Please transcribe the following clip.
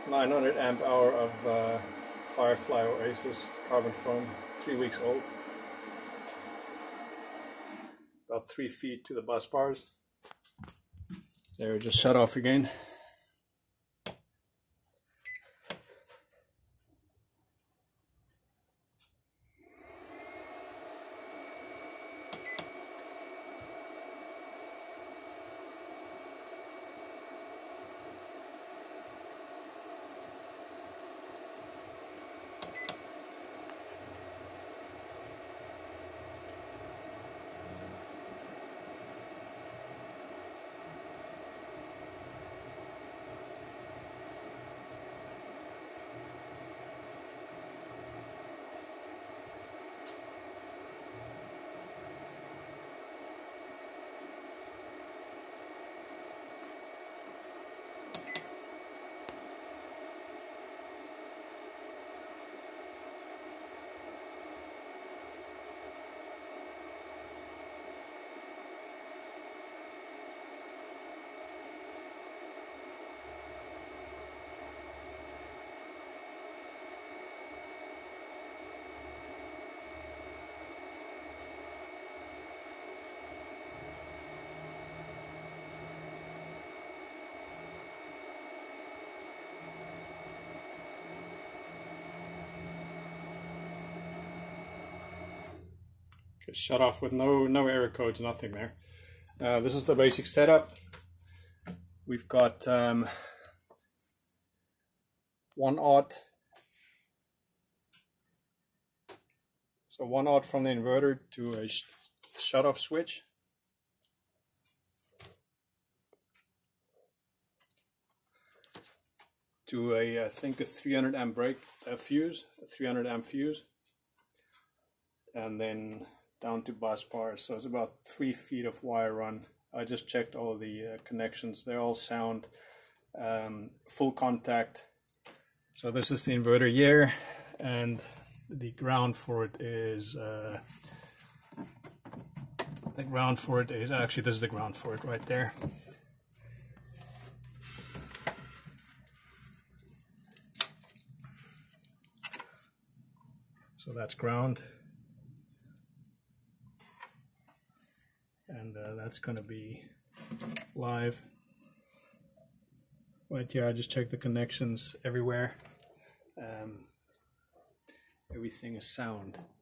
900 amp hour of Firefly Oasis Carbon Foam, 3 weeks old. About 3 feet to the bus bars. They were just shut off again. Shut off with no error codes, nothing there. This is the basic setup. We've got 1/0, so 1/0 from the inverter to a shut off switch. To a, I think, a 300 amp fuse, a 300 amp fuse, and then down to bus bars. So it's about 3 feet of wire run. I just checked all the connections. They're all sound, full contact. So this is the inverter here, and the ground for it is actually, this is the ground for it right there. So that's ground. And that's going to be live. Right here, I just checked the connections everywhere. Everything is sound.